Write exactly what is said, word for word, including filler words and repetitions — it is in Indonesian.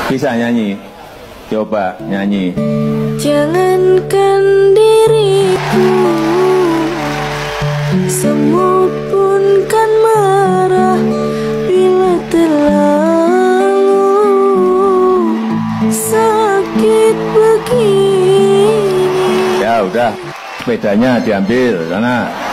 Bisa nyanyi? Coba nyanyi. Jangankan diriku, semut pun kan marah bila terlalu sakit begini. Ya udah, sepedanya diambil sana.